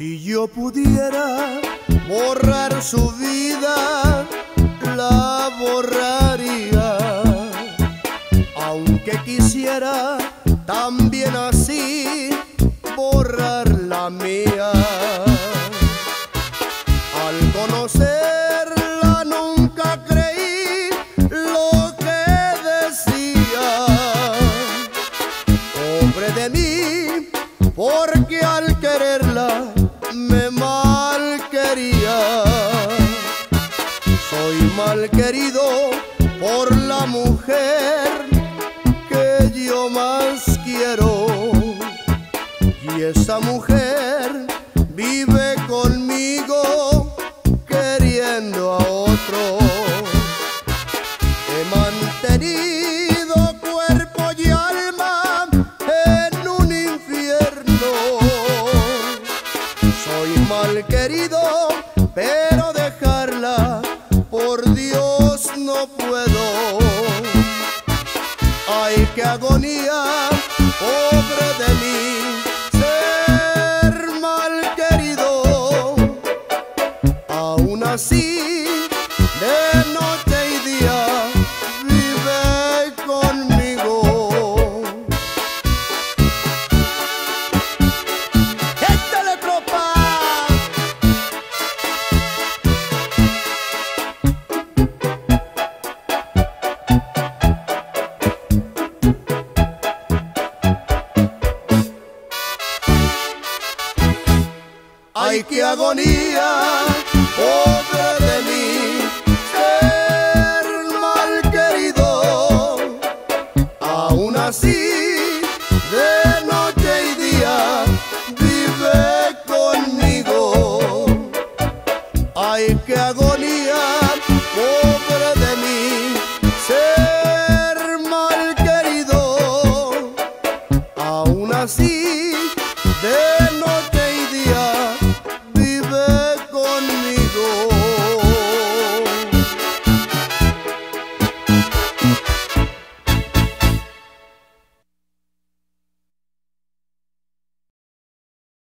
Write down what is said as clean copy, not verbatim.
Si yo pudiera borrar su vida, la borraría. Aunque quisiera también así borrar la mía. Al conocerla nunca creí lo que decía. Pobre de mí, porque al quererla me mal quería. Soy mal querido por la mujer que yo más quiero, y esa mujer vive conmigo queriendo a otro. He mantenido cuerpo y alma en un infierno. Soy mal querido, pero dejarla por Dios no puedo. Ay, qué agonía, pobre de mí, ser mal querido. Aún así, de noche y día vive conmigo. ¡Échale, tropa! Ay, qué agonía, pobre de mí, ser mal querido. Aún así, de noche y día vive conmigo. Ay, qué agonía.